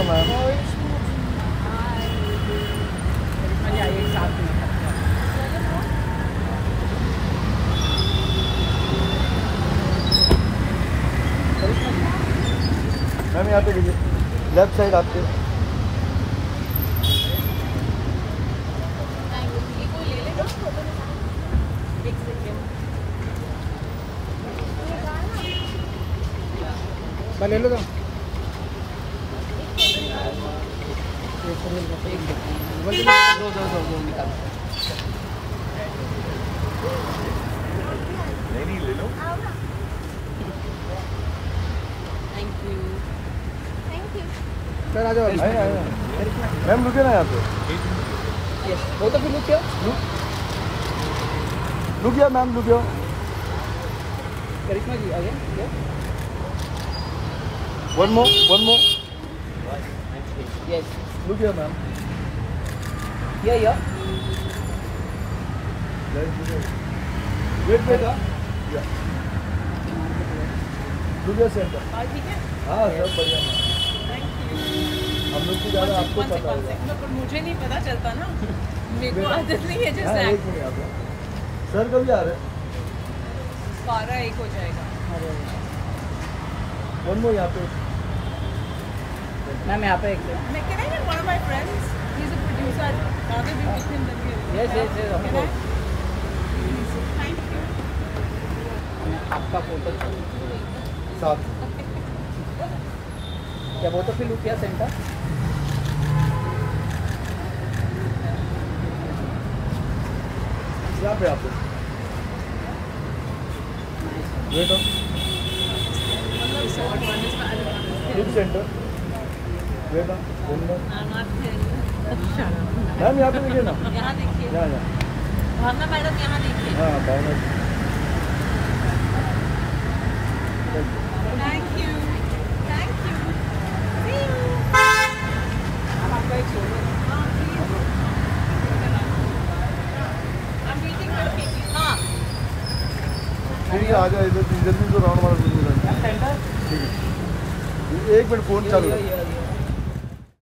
Hello ma'am. Ma'am यहाँ पे लीजिए, लेफ्ट साइड आपके। ले लो तो दो निकाल। नहीं ले लो। थैंक यू सर आ जाओ। मैम रुके ना यहाँ पे। यस वो तो फिर रुकियो रुकिए मैम, रुकियो। करिश्मा जी आगे। वन मोर यस रुकिए मैम। या वेट वेट। रुकिए सेंटर। ठीक है। हाँ सब बढ़िया मैम। हम लोग को ज़्यादा आपको पता होगा। पर मुझे नहीं पता चलता ना, मेरे को आदत नहीं है। हाँ, जैसे एक मिनट आप सर कभी आ रहे? 12-1 हो जाएगा। वन मोर यहाँ पे मैम यहाँ पे एक मैं can I get one of my friends? He's a producer. Rather be with him than here. Yes, of course. Thank you. आपका फोटो साथ। क्या वो तो फिर लुकिया सेंटर यहाँ पे आप wait on centre. Wait on ma'am यहाँ पे देखिए ना। यहाँ देखिए, यहाँ भावना मैडम यहाँ देखिए। हाँ Bhavna. Thank you See you. अब आपका एक solo. I'm meeting her Katie. हाँ ठीक है, आ जाए इधर जल्दी तो राउंड मारा। सेंटर ठीक है, एक मिनट फोन चालू है।